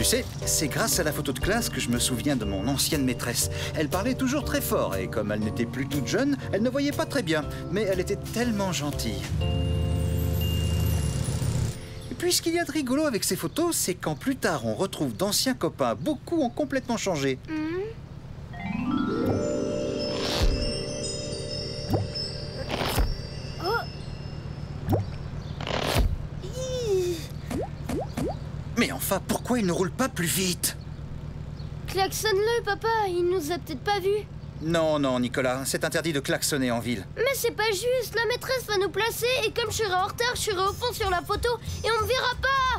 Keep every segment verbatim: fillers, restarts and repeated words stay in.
sais, c'est grâce à la photo de classe que je me souviens de mon ancienne maîtresse. Elle parlait toujours très fort et comme elle n'était plus toute jeune, elle ne voyait pas très bien. Mais elle était tellement gentille. Et puis ce qu'il y a de rigolo avec ces photos, c'est quand plus tard on retrouve d'anciens copains. Beaucoup ont complètement changé. Mmh. Mais enfin, pourquoi il ne roule pas plus vite? Klaxonne-le, papa, il nous a peut-être pas vus. Non, non, Nicolas, c'est interdit de klaxonner en ville. Mais c'est pas juste, la maîtresse va nous placer et comme je serai en retard, je serai au fond sur la photo et on me verra pas.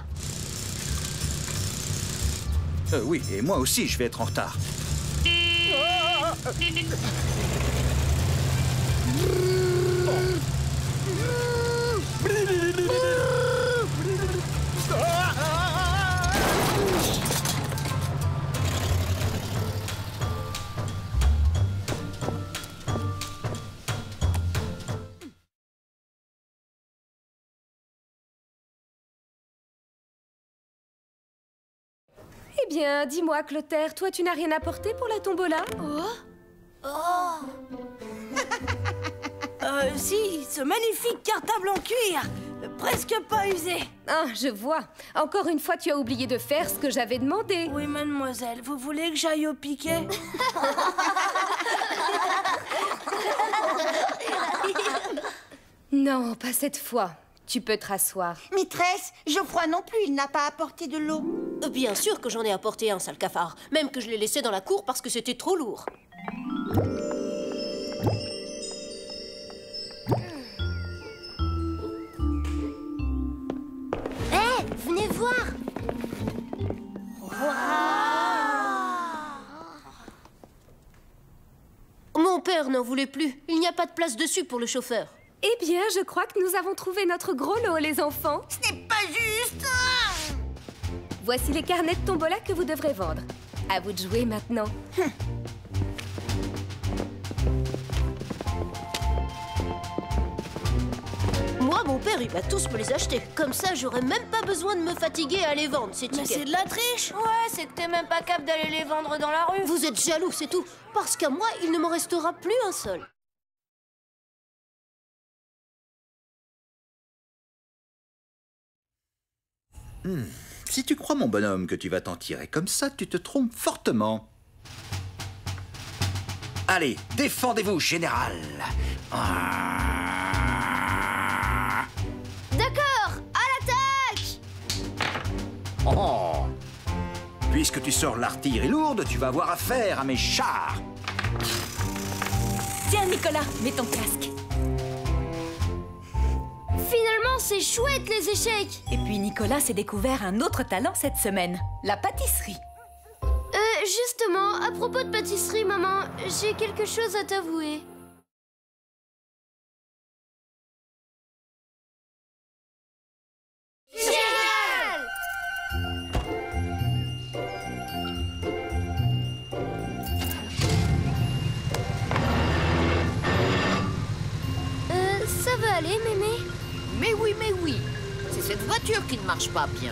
Euh, oui, et moi aussi, je vais être en retard. Eh bien, dis-moi, Clotaire, toi, tu n'as rien apporté pour la tombola? Oh. Oh. euh, si, ce magnifique cartable en cuir, presque pas usé. Ah, je vois. Encore une fois, tu as oublié de faire ce que j'avais demandé. Oui, mademoiselle, vous voulez que j'aille au piquet? Non, pas cette fois. Tu peux te rasseoir. Maîtresse, Geoffroy non plus, il n'a pas apporté de l'eau. Bien sûr que j'en ai apporté un, sale cafard. Même que je l'ai laissé dans la cour parce que c'était trop lourd. Hé, hey, venez voir. Wow. Mon père n'en voulait plus. Il n'y a pas de place dessus pour le chauffeur. Eh bien, je crois que nous avons trouvé notre gros lot, les enfants. Ce n'est pas juste. Voici les carnets de tombola que vous devrez vendre. À vous de jouer maintenant. Hum. Moi, mon père, il va tous me les acheter. Comme ça, j'aurais même pas besoin de me fatiguer à les vendre, ces tickets. Mais c'est de la triche. Ouais, c'est que t'es même pas capable d'aller les vendre dans la rue. Vous êtes jaloux, c'est tout. Parce qu'à moi, il ne m'en restera plus un seul. Hmm. Si tu crois, mon bonhomme, que tu vas t'en tirer comme ça, tu te trompes fortement. Allez, défendez-vous, général. Ah. D'accord, à l'attaque. Oh. Puisque tu sors l'artillerie lourde, tu vas avoir affaire à mes chars. Tiens, Nicolas, mets ton casque. Finalement, c'est chouette, les échecs. Et puis Nicolas s'est découvert un autre talent cette semaine, la pâtisserie. Euh, justement, à propos de pâtisserie, maman, j'ai quelque chose à t'avouer. Génial! Euh, ça va aller, mémé? Mais oui, mais oui. C'est cette voiture qui ne marche pas bien.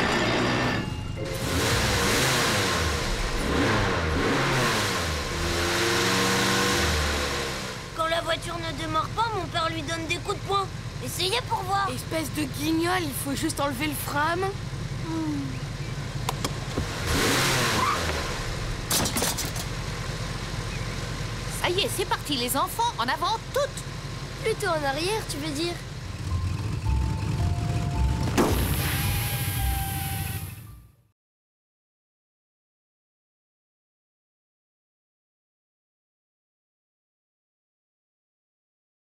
Quand la voiture ne démarre pas, mon père lui donne des coups de poing. Essayez pour voir. Espèce de guignol, il faut juste enlever le frame. Hmm. Ça y est, c'est parti, les enfants, en avant toutes. Plutôt en arrière, tu veux dire?